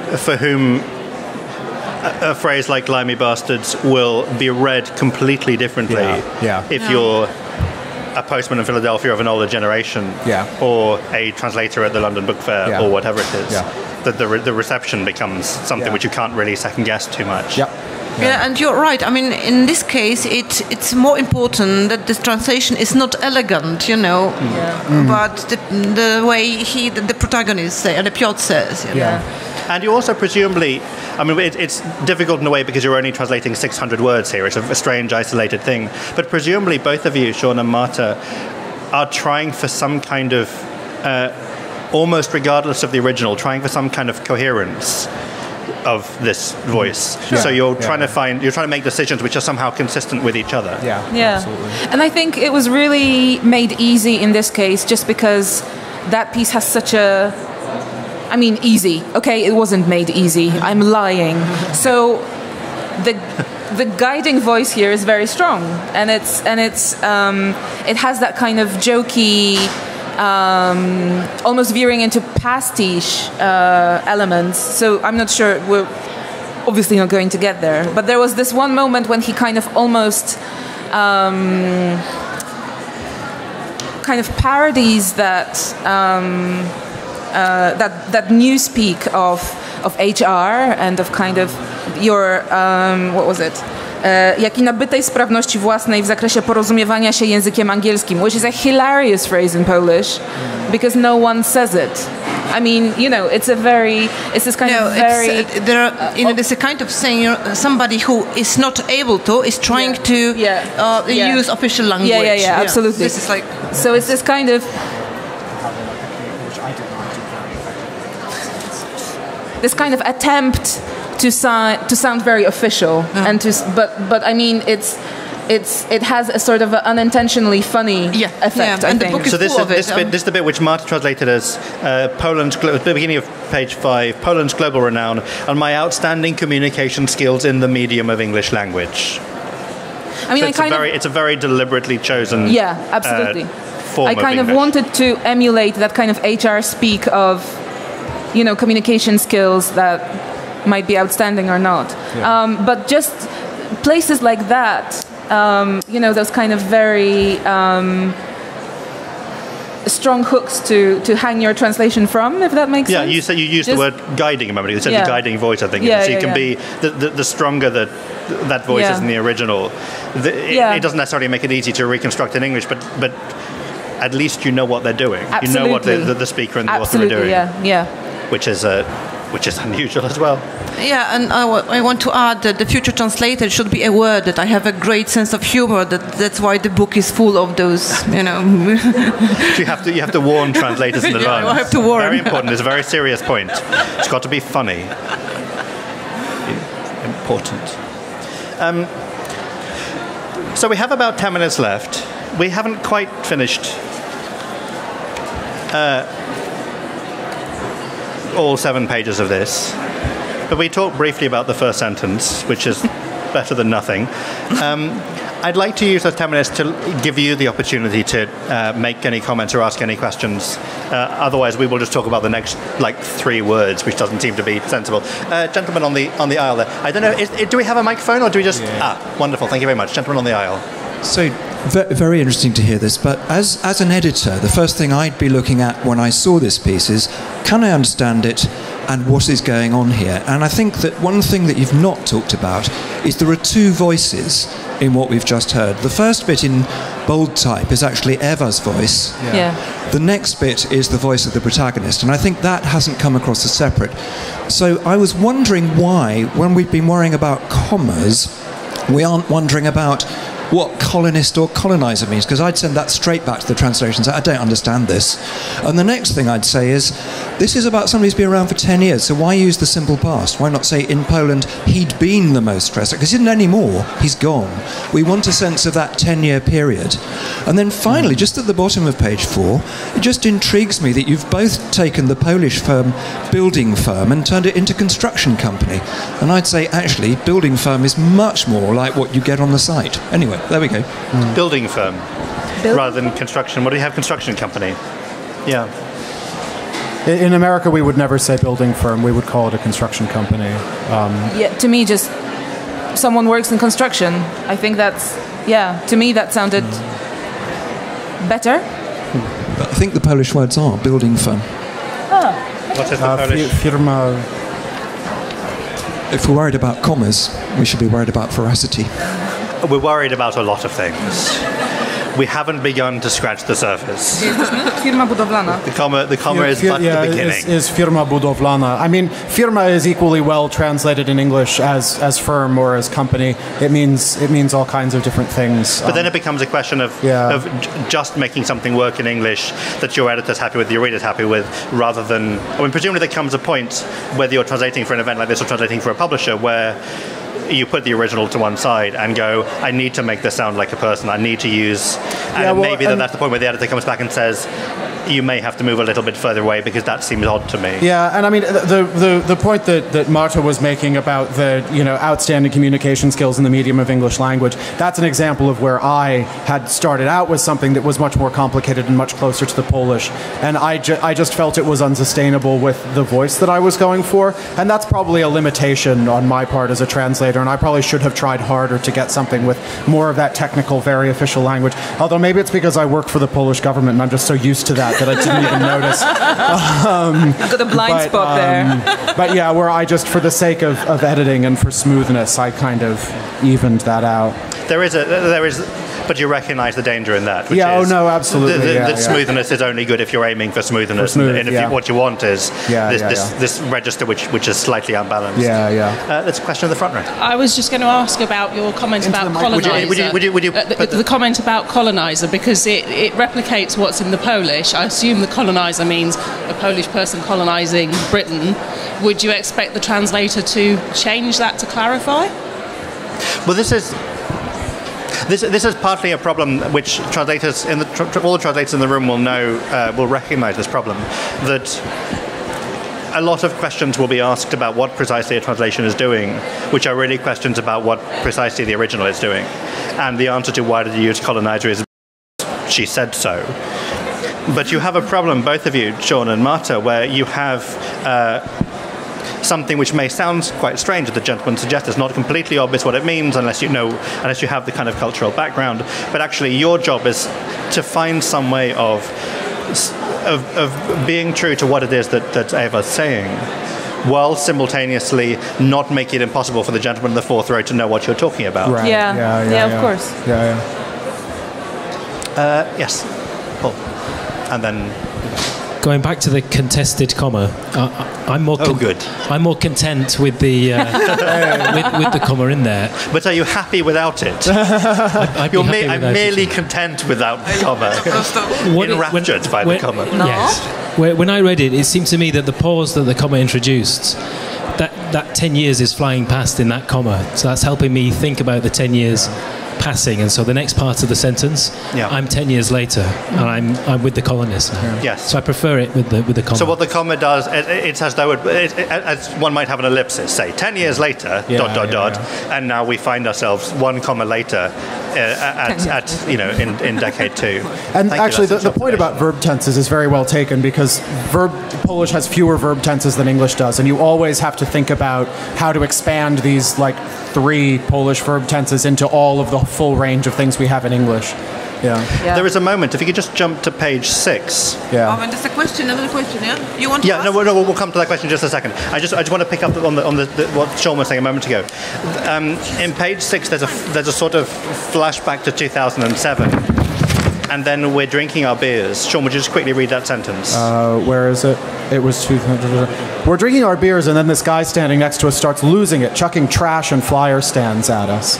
for whom a phrase like "limey bastards" will be read completely differently if you're a postman in Philadelphia of an older generation, or a translator at the London Book Fair, or whatever it is. That the reception becomes something which you can't really second guess too much. Yeah, and you're right. I mean, in this case, it's more important that the translation is not elegant, but the way the protagonist says, and Piotr says. And you also presumably, I mean, it's difficult in a way because you're only translating 600 words here. It's a strange, isolated thing. But presumably both of you, Sean and Marta, are trying for some kind of, almost regardless of the original, trying for some kind of coherence of this voice. So you're trying to make decisions which are somehow consistent with each other. Absolutely. And I think it was really made easy in this case just because that piece has such a... I mean, easy. Okay, it wasn't made easy. I'm lying. So the guiding voice here is very strong, and it has that kind of jokey, almost veering into pastiche elements. So I'm not sure, we're obviously not going to get there. But there was this one moment when he kind of almost kind of parodies that newspeak of HR and of kind of your what was it? Jak i nabytej sprawności własnej w zakresie porozumiewania się językiem angielskim, which is a hilarious phrase in Polish because no one says it. I mean, it's this kind of very... there's a kind of saying somebody who is not able to is trying to use official language. Yeah, absolutely. This is like... So it's this kind of... This kind of attempt to sound very official, and but I mean it has a sort of an unintentionally funny effect. I and think. The book is so this full of it. This is the bit which Marta translated as Poland's at the beginning of page 5. Poland's global renown and my outstanding communication skills in the medium of English language. I mean, so it's a very deliberately chosen. Absolutely. Form I kind of wanted to emulate that kind of HR speak of, communication skills that might be outstanding or not. But just places like that, those kind of very strong hooks to hang your translation from, if that makes sense. Yeah, you said you used the word guiding a moment ago. You said the guiding voice, I think. So you can be, the stronger that voice is in the original, it doesn't necessarily make it easy to reconstruct in English, but at least you know what they're doing. Absolutely. You know what the speaker and the author are doing. Which is unusual as well. Yeah, and I want to add that the future translator should be aware that I have a great sense of humor. That's why the book is full of those, So you have to warn translators in advance. I have to warn. Very important. It's a very serious point. It's got to be funny. Important. So we have about 10 minutes left. We haven't quite finished all 7 pages of this, but we talked briefly about the first sentence, which is better than nothing. I'd like to use those 10 minutes to give you the opportunity to make any comments or ask any questions. Otherwise, we will just talk about the next 3 words, which doesn't seem to be sensible. Gentleman on the aisle there. I don't know. Do we have a microphone, or do we just? Wonderful. Thank you very much, gentleman on the aisle. So, very interesting to hear this, but as an editor, the first thing I'd be looking at when I saw this piece is, can I understand it and what is going on here? And I think that one thing that you've not talked about is there are 2 voices in what we've just heard. The first bit in bold type is actually Eva's voice. The next bit is the voice of the protagonist, and I think that hasn't come across as separate. So I was wondering why, when we've been worrying about commas, we aren't wondering about what colonist or colonizer means, because I'd send that straight back to the translations. I don't understand this. And the next thing I'd say is, this is about somebody who's been around for 10 years, so why use the simple past? Why not say, in Poland, he'd been the most stressed out? Because he isn't anymore, he's gone. We want a sense of that 10-year period. And then finally, just at the bottom of page 4, it just intrigues me that you've both taken the Polish firm, building firm, and turned it into construction company. And I'd say, actually, building firm is much more like what you get on the site. Anyway, there we go. Building firm rather than construction. What do you have? Construction company. Yeah. In America, we would never say building firm. We would call it a construction company. Yeah, to me, just someone works in construction. I think to me that sounded better. But I think the Polish words are building firm. What is the Polish? Firma. If we're worried about commas, we should be worried about veracity. We're worried about a lot of things. We haven't begun to scratch the surface. Firma budowlana. The comma is but the beginning. Is firma budowlana. I mean, firma is equally well translated in English as firm or as company. It means all kinds of different things. But then it becomes a question of just making something work in English that your editor's happy with, your reader's happy with, rather than... I mean, presumably there comes a point, whether you're translating for an event like this or translating for a publisher, where you put the original to one side and go, I need to make this sound like a person, I need to use... And maybe that's the point where the editor comes back and says, you may have to move a little bit further away because that seems odd to me. Yeah, and I mean, the point that Marta was making about the outstanding communication skills in the medium of English language, that's an example of where I had started out with something that was much more complicated and much closer to the Polish, and I just felt it was unsustainable with the voice that I was going for, and that's probably a limitation on my part as a translator, and I probably should have tried harder to get something with more of that technical, very official language, although maybe it's because I work for the Polish government and I'm just so used to that I didn't even notice. You've got a blind spot there. But yeah, where I just, for the sake of editing and for smoothness, I kind of evened that out. There is, but you recognise the danger in that. Which yeah, is no, absolutely. The smoothness is only good if you're aiming for smoothness, and if what you want is this register which is slightly unbalanced. That's a question of the front row. I was just going to ask about your comment about colonizer. Would you the comment about colonizer, because it replicates what's in the Polish. I assume the colonizer means a Polish person colonizing Britain. Would you expect the translator to change that to clarify? Well, this is partly a problem which translators all the translators in the room will recognise this problem, that a lot of questions will be asked about what precisely a translation is doing, which are really questions about what precisely the original is doing, and the answer to why did you use colonizer is she said so. But you have a problem, both of you, Sean and Marta, where you have something which may sound quite strange, as the gentleman suggests. It's not completely obvious what it means unless you have the kind of cultural background. But actually, your job is to find some way of being true to what it is that Eva's saying, while simultaneously not making it impossible for the gentleman in the fourth row to know what you're talking about. Right. Yeah, of course. Yes, Paul, and then. Going back to the contested comma, I'm more content with the with the comma in there. But are you happy without it? I'm merely content without the comma. Enraptured by the comma. No? Yes. When I read it, it seemed to me that the pause that the comma introduced, that 10 years is flying past in that comma. So that's helping me think about the 10 years passing, and so the next part of the sentence, I'm 10 years later, and I'm with the colonists now. Yes. So I prefer it with the comma. So what the comma does, it's as though as one might have an ellipsis, say 10 years later, ... and now we find ourselves one comma later in decade two. And actually, the point about verb tenses is very well taken, because Polish has fewer verb tenses than English does, and you always have to think about how to expand these 3 Polish verb tenses into all of the full range of things we have in English. Yeah. There is a moment, if you could just jump to page 6. Yeah. Oh, and there's another question, yeah? You want to ask? No, we'll come to that question in just a second. I just want to pick up on what Sean was saying a moment ago. In page 6, there's a sort of flashback to 2007. And then we're drinking our beers. Sean, would you just quickly read that sentence? Where is it? It was 200. We're drinking our beers, and then this guy standing next to us starts losing it, chucking trash and flyer stands at us.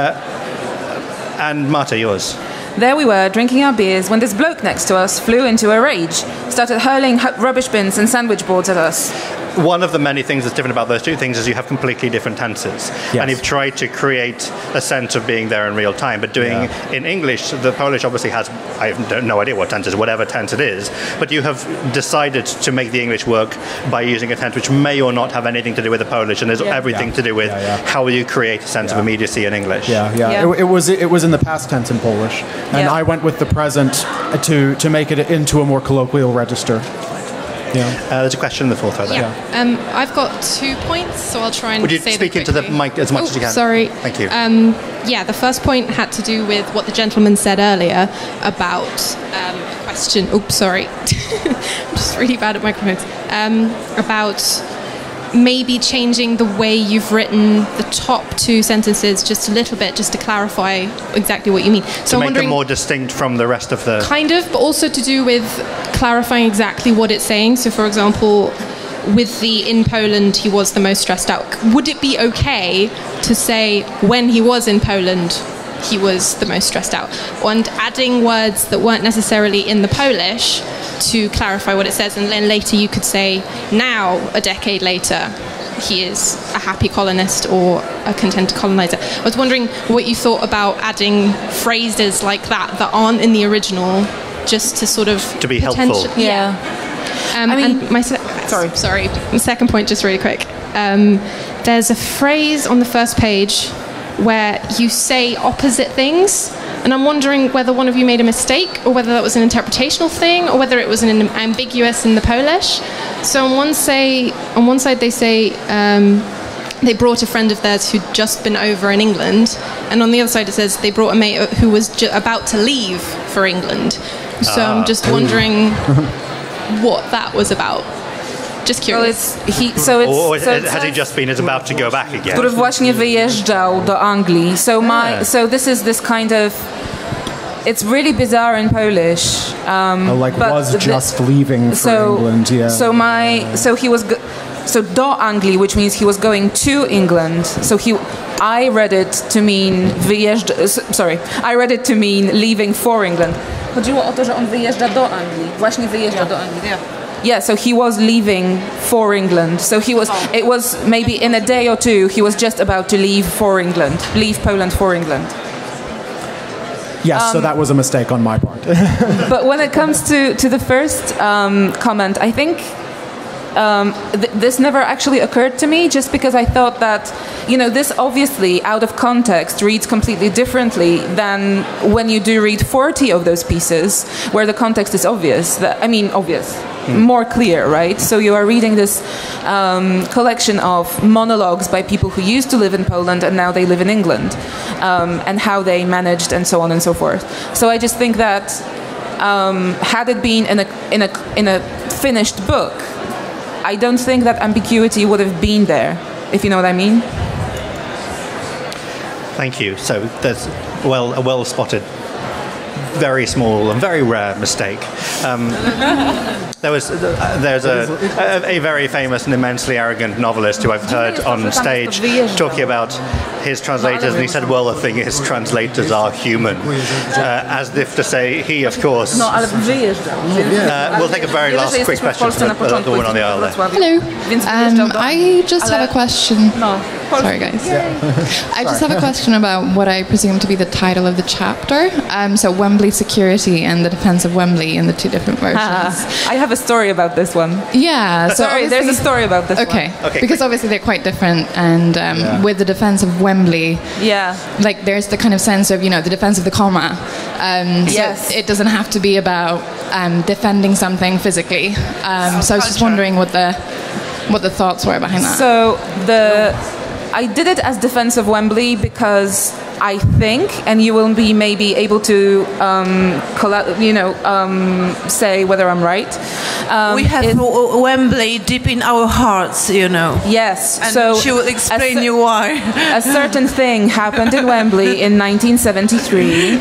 And Marta, yours. There we were, drinking our beers, when this bloke next to us flew into a rage, started hurling rubbish bins and sandwich boards at us. One of the many things that's different about those two things is you have completely different tenses. Yes. And you've tried to create a sense of being there in real time. But in English, the Polish obviously has, I have no idea what tense it is, whatever tense it is, but you have decided to make the English work by using a tense which may or not have anything to do with the Polish, and there's everything to do with how you create a sense of immediacy in English. It was in the past tense in Polish. And I went with the present to make it into a more colloquial register. There's a question in the fourth row there. I've got 2 points, so I'll try and Would you say speak into the mic as much as you can? Sorry. Thank you. The first point had to do with what the gentleman said earlier about question. Oops, sorry. I'm just really bad at microphones. About maybe changing the way you've written the top 2 sentences just a little bit, just to clarify exactly what you mean. So to make them more distinct from the rest of the... Kind of, but also to do with clarifying exactly what it's saying. So, for example, with the in Poland, he was the most stressed out. Would it be okay to say when he was in Poland, he was the most stressed out? And adding words that weren't necessarily in the Polish to clarify what it says, and then later you could say, now, a decade later, he is a happy colonist or a contented colonizer. I was wondering what you thought about adding phrases like that aren't in the original, just to sort of... To be helpful. Yeah. And my the second point, just really quick. There's a phrase on the first page where you say opposite things, and I'm wondering whether one of you made a mistake, or whether that was an interpretational thing, or whether it was an ambiguous in the Polish. So on one side they say they brought a friend of theirs who'd just been over in England, and on the other side it says they brought a mate who was about to leave for England. So I'm just wondering what that was about. Just curious. Has he just been about to go back again? Który właśnie wyjeżdżał do Anglii. So this is this kind of... It's really bizarre in Polish. Was just leaving for England, yeah. So he was... So do Anglii, which means he was going to England. So I read it to mean I read it to mean leaving for England. Chodziło o to, że on wyjeżdża do Anglii. Właśnie wyjeżdża do Anglii. Yeah, so he was leaving for England. So it was maybe in a day or two, he was just about to leave Poland for England. Yes, so that was a mistake on my part. But when it comes to the first comment, I think this never actually occurred to me, just because I thought that, this obviously out of context reads completely differently than when you do read 40 of those pieces where the context is obvious. More clear, right? So you are reading this collection of monologues by people who used to live in Poland and now they live in England, and how they managed and so on and so forth. So I just think that had it been in a finished book, I don't think that ambiguity would have been there, if you know what I mean. Thank you. So there's a well spotted, very small and very rare mistake. There's a very famous and immensely arrogant novelist who I've heard on stage talking about his translators, and he said, well, the thing is, translators are human. As if to say, he, of course... we'll take a very last quick question from the woman on the aisle there. Hello. I just have a question. Sorry, guys. I just have a question about what I presume to be the title of the chapter. So Wembley Security and the Defense of Wembley in the 2 different versions. I have a story about this one. Yeah. So there's a story about this one. Okay, because obviously they're quite different, and with the Defense of Wembley, there's the kind of sense of, the defense of the comma. Yes. So it doesn't have to be about defending something physically. So I was just wondering what the thoughts were behind that. So I did it as Defense of Wembley because I think, and you will be maybe able to, say whether I'm right. We have Wembley deep in our hearts, Yes. And so she will explain you why. A certain thing happened in Wembley in 1973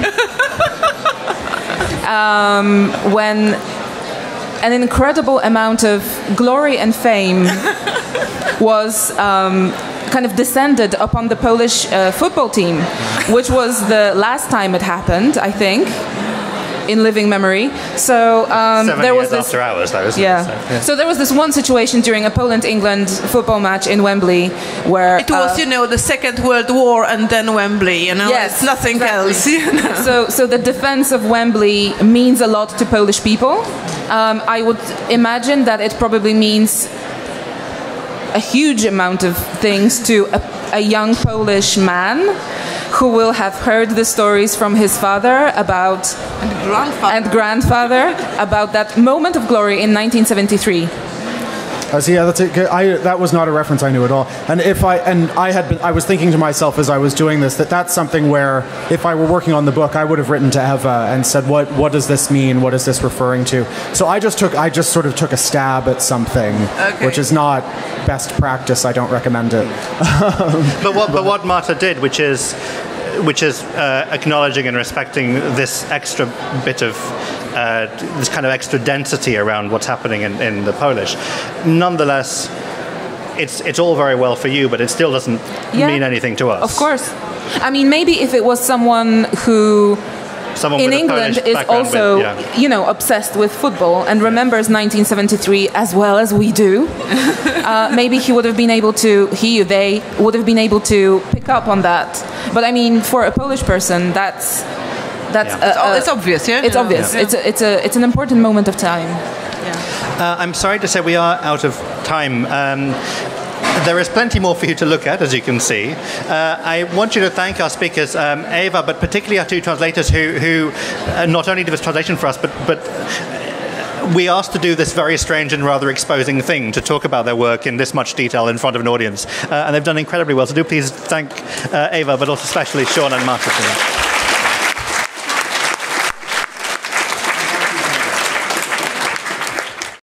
when an incredible amount of glory and fame was kind of descended upon the Polish football team, which was the last time it happened, I think, in living memory. So there was this after hours, though, isn't it? So there was this one situation during a Poland-England football match in Wembley where it was, the Second World War and then Wembley. Yes, it's nothing else. So the defense of Wembley means a lot to Polish people. I would imagine that it probably means a huge amount of things to a young Polish man who will have heard the stories from his father about and grandfather about that moment of glory in 1973. That was not a reference I knew at all. And I was thinking to myself as I was doing this that's something where if I were working on the book, I would have written to Eva and said, what does this mean? What is this referring to? So I just sort of took a stab at something, which is not best practice. I don't recommend it. but what Marta did, which is acknowledging and respecting this extra bit of this kind of extra density around what's happening in the Polish. Nonetheless, it's all very well for you, but it still doesn't mean anything to us. Of course. I mean, maybe if it was someone who in England is also, obsessed with football and remembers 1973 as well as we do, maybe they would have been able to pick up on that. But I mean, for a Polish person, it's obvious, yeah? It's obvious. Yeah. It's an important moment of time. Yeah. I'm sorry to say we are out of time. There is plenty more for you to look at, as you can see. I want you to thank our speakers, Eva, but particularly our two translators who not only did this translation for us, but we asked to do this very strange and rather exposing thing, to talk about their work in this much detail in front of an audience. And they've done incredibly well. So do please thank Eva, but also especially Sean and Marta for that.